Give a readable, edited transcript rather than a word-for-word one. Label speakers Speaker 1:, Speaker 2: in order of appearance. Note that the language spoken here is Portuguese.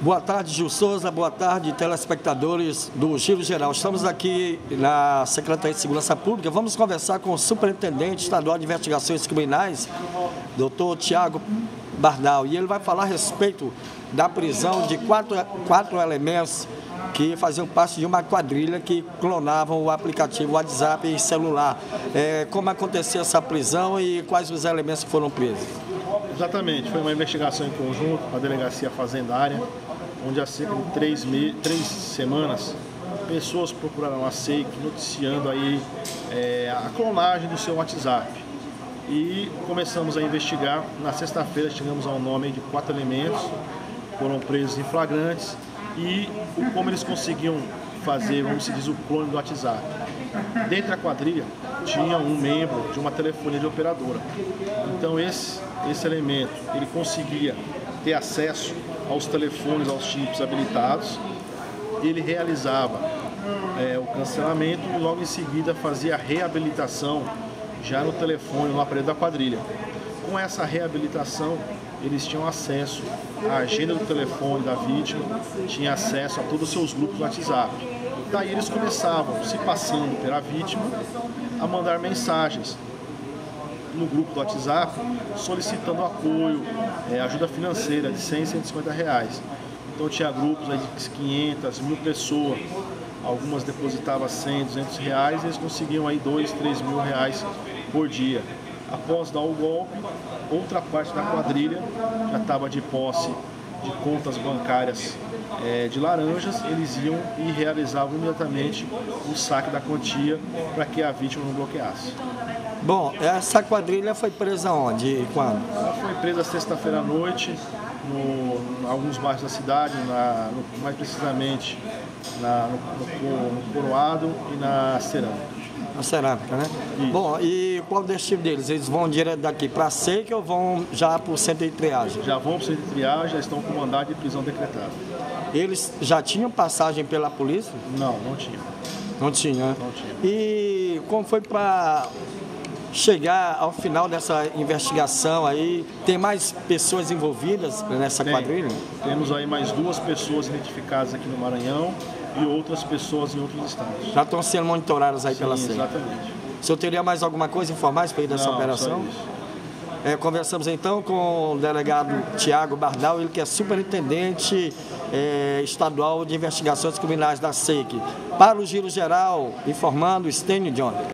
Speaker 1: Boa tarde, Gil Souza. Boa tarde, telespectadores do Giro Geral. Estamos aqui na Secretaria de Segurança Pública. Vamos conversar com o Superintendente Estadual de Investigações Criminais, Dr. Tiago Bardal. E ele vai falar a respeito da prisão de quatro elementos que faziam parte de uma quadrilha que clonavam o aplicativo WhatsApp e celular. Como aconteceu essa prisão e quais os elementos que foram presos?
Speaker 2: Exatamente, foi uma investigação em conjunto com a Delegacia Fazendária, onde há cerca de 3 semanas pessoas procuraram a SEIC noticiando aí a clonagem do seu WhatsApp. E começamos a investigar. Na sexta-feira chegamos ao nome de 4 elementos, foram presos em flagrantes e como eles conseguiam fazer, como se diz, o clone do WhatsApp. Dentro da quadrilha tinha um membro de uma telefonia de operadora. Então esse elemento, ele conseguia ter acesso aos telefones, aos chips habilitados, ele realizava o cancelamento e logo em seguida fazia a reabilitação já no telefone, no aparelho da quadrilha. Com essa reabilitação, eles tinham acesso à agenda do telefone da vítima, tinham acesso a todos os seus grupos do WhatsApp. Daí eles começavam, se passando pela vítima, a mandar mensagens no grupo do WhatsApp, solicitando apoio, ajuda financeira de R$100, R$150. Então tinha grupos aí de 500, 1000 pessoas, algumas depositavam 100, R$200 e eles conseguiam aí R$2, R$3.000 por dia. Após dar o golpe, outra parte da quadrilha já estava de posse de contas bancárias de laranjas, eles iam e realizavam imediatamente o saque da quantia para que a vítima não bloqueasse.
Speaker 1: Bom, essa quadrilha foi presa onde e quando?
Speaker 2: Ela foi presa sexta-feira à noite, em alguns bairros da cidade, mais precisamente no Coroado e na Cerâmica.
Speaker 1: Na Cerâmica, né?
Speaker 2: Isso.
Speaker 1: Bom, e qual o destino deles? Eles vão direto daqui para a SEIC ou vão já para o centro de triagem?
Speaker 2: Já vão para o centro de triagem, já estão com mandado de prisão decretado.
Speaker 1: Eles já tinham passagem pela polícia?
Speaker 2: Não, não tinha.
Speaker 1: Não tinha, né?
Speaker 2: Não tinha.
Speaker 1: E como foi para chegar ao final dessa investigação aí? Tem mais pessoas envolvidas nessa quadrilha?
Speaker 2: Temos aí mais 2 pessoas identificadas aqui no Maranhão e outras pessoas em outros estados.
Speaker 1: Já estão sendo monitoradas aí pela SEIC?
Speaker 2: Exatamente.
Speaker 1: O senhor teria mais alguma coisa a informar a respeito dessa operação?
Speaker 2: Só isso.
Speaker 1: Conversamos então com o delegado Tiago Bardal, ele que é superintendente estadual de investigações criminais da SEIC. Para o Giro Geral, informando Stênio John.